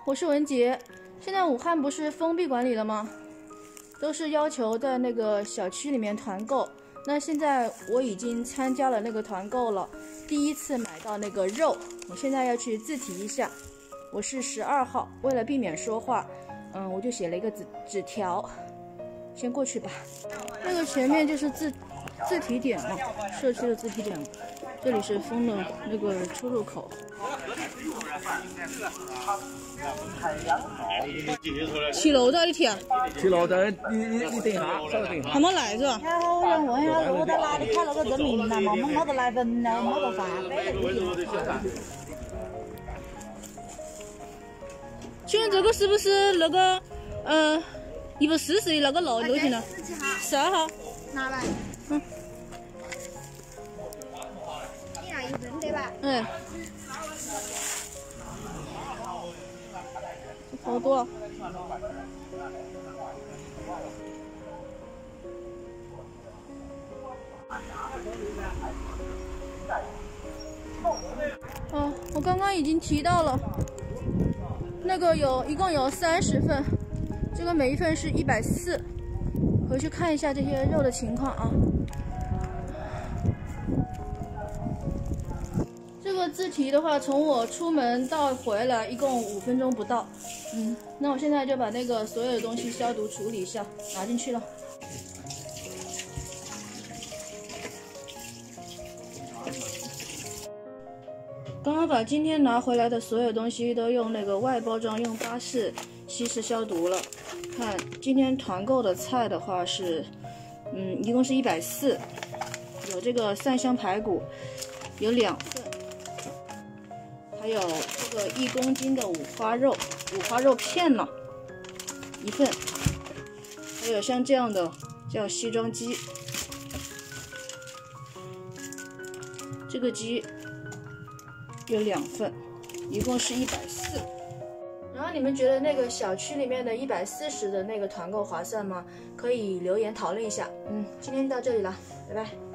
我是文杰。现在武汉不是封闭管理了吗？都是要求在那个小区里面团购。那现在我已经参加了那个团购了，第一次买到那个肉，我现在要去自提一下。我是12号，为了避免说话，我就写了一个纸条，先过去吧。那个前面就是自提点了，社区的自提点，这里是封的那个出入口。7楼的你听 7楼的，你等一下，稍微等一下。 还没来是吧？ 然后人问一下，我在哪里看那个证明了嘛？我们没得来分了，没得发给。 请问这个是不是那个140的那个楼层呢？12号。 拿来。你那1份对吧？ 哎。好多。我刚刚已经提到了，那个一共有30份，这个每一份是140，回去看一下这些肉的情况啊。这个自提的话，从我出门到回来一共5分钟不到。那我现在就把那个所有的东西消毒处理一下，拿进去了。刚刚把今天拿回来的所有东西都用那个外包装，用巴氏稀释消毒了。看今天团购的菜的话是，一共是140，有这个3香排骨，有2份，还有这个1公斤的五花肉片呢1份，还有像这样的叫西装鸡，这个鸡有2份，一共是140。然后你们觉得那个小区里面的140的那个团购划算吗？可以留言讨论一下。今天到这里了，拜拜。